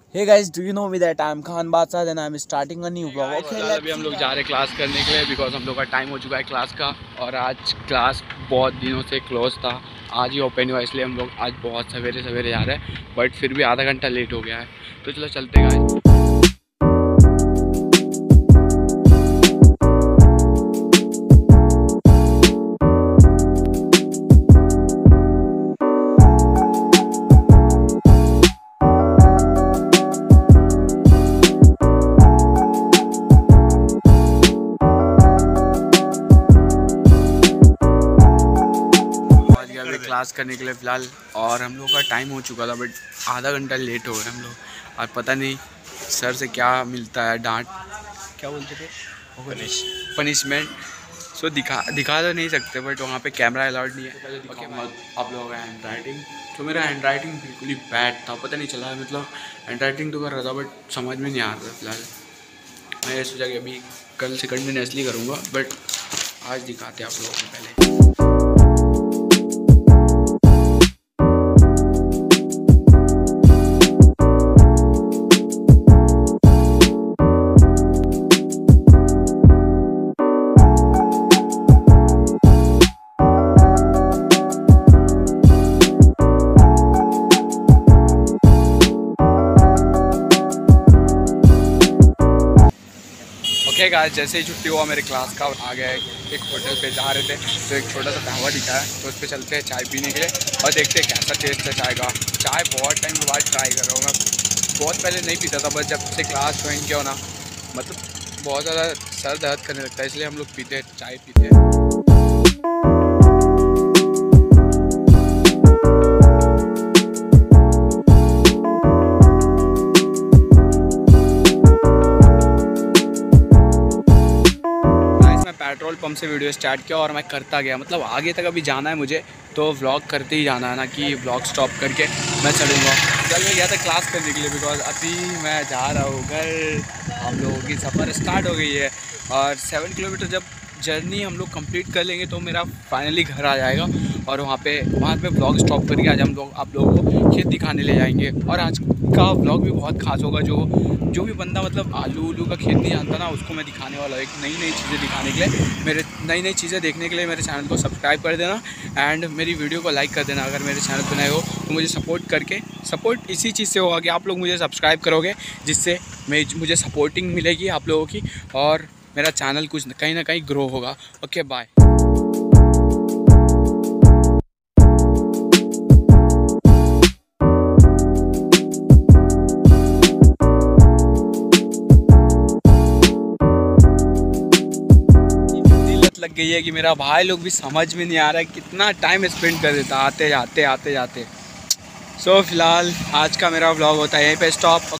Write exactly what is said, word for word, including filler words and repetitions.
Hey guys, do you know me that I'm Khan Badsad and I'm starting a new vlog. Okay, अभी हम लोग जा रहे हैं क्लास करने के लिए बिकॉज हम लोग का टाइम हो चुका है क्लास का। और आज क्लास बहुत दिनों से क्लोज था, आज ही ओपन हुआ, इसलिए हम लोग आज बहुत सवेरे सवेरे जा रहे हैं। बट फिर भी आधा घंटा लेट हो गया है, तो चलो चलते हैं। क्लास करने के लिए फ़िलहाल, और हम लोग का टाइम हो चुका था बट आधा घंटा लेट हो गए हम लोग। और पता नहीं सर से क्या मिलता है, डांट क्या बोलते थे, पनिश पनिशमेंट। सो दिखा दिखा तो नहीं सकते बट वहाँ पे कैमरा अलाउड नहीं है। तो पहले दिखाऊंगा आप लोगों का हैंड राइटिंग। तो मेरा हैंड राइटिंग बिल्कुल ही बैड था, पता नहीं चला, मतलब हैंड राइटिंग तो कर रहा था बट समझ में नहीं आ रहा था। फिलहाल मैं सोचा कि अभी कल से कंटिन्यूसली करूँगा, बट आज दिखाते हैं आप लोगों को पहले। ओके गाइस, जैसे ही छुट्टी हुआ मेरे क्लास का, आ गए एक होटल पे जा रहे थे, तो एक छोटा सा ढाबा दिखा है, तो उस पर चलते हैं चाय पीने के लिए और देखते हैं कैसा टेस्ट है चाय का। चाय बहुत टाइम के बाद ट्राई कर रहा हूँ मैं, बहुत पहले नहीं पीता था, बस जब से क्लास ज्वाइन किया हो ना, मतलब बहुत ज़्यादा सर दर्द करने लगता है, इसलिए हम लोग पीते हैं, चाय पीते हैं। पेट्रोल पंप से वीडियो स्टार्ट किया और मैं करता गया, मतलब आगे तक अभी जाना है मुझे, तो व्लॉग करते ही जाना है ना कि व्लॉग स्टॉप करके मैं चलूँगा। कल मैं गया था क्लास करने के लिए बिकॉज अभी मैं जा रहा हूँ घर। हम लोगों की सफ़र स्टार्ट हो गई है और सेवन किलोमीटर जब जर्नी हम लोग कंप्लीट कर लेंगे तो मेरा फाइनली घर आ जाएगा। और वहाँ पे वहाँ पे व्लॉग स्टॉप करके आज हम लोग आप लोगों को खेत दिखाने ले जाएंगे। और आज का व्लॉग भी बहुत खास होगा, जो जो भी बंदा मतलब आलू उलू का खेत नहीं जानता ना, उसको मैं दिखाने वाला हूँ एक नई नई चीज़ें दिखाने के लिए। मेरे नई नई चीज़ें देखने के लिए मेरे चैनल को सब्सक्राइब कर देना एंड मेरी वीडियो को लाइक कर देना। अगर मेरे चैनल पर नए हो तो मुझे सपोर्ट करके, सपोर्ट इसी चीज़ से होगा कि आप लोग मुझे सब्सक्राइब करोगे, जिससे मैं मुझे सपोर्टिंग मिलेगी आप लोगों की और मेरा चैनल कुछ कहीं ना कहीं ग्रो होगा। Okay bye. लग गई है कि मेरा भाई लोग भी समझ में नहीं आ रहा है कितना टाइम स्पेंड कर देता आते जाते आते जाते। सो so, फिलहाल आज का मेरा व्लॉग होता है यहीं पे स्टॉप।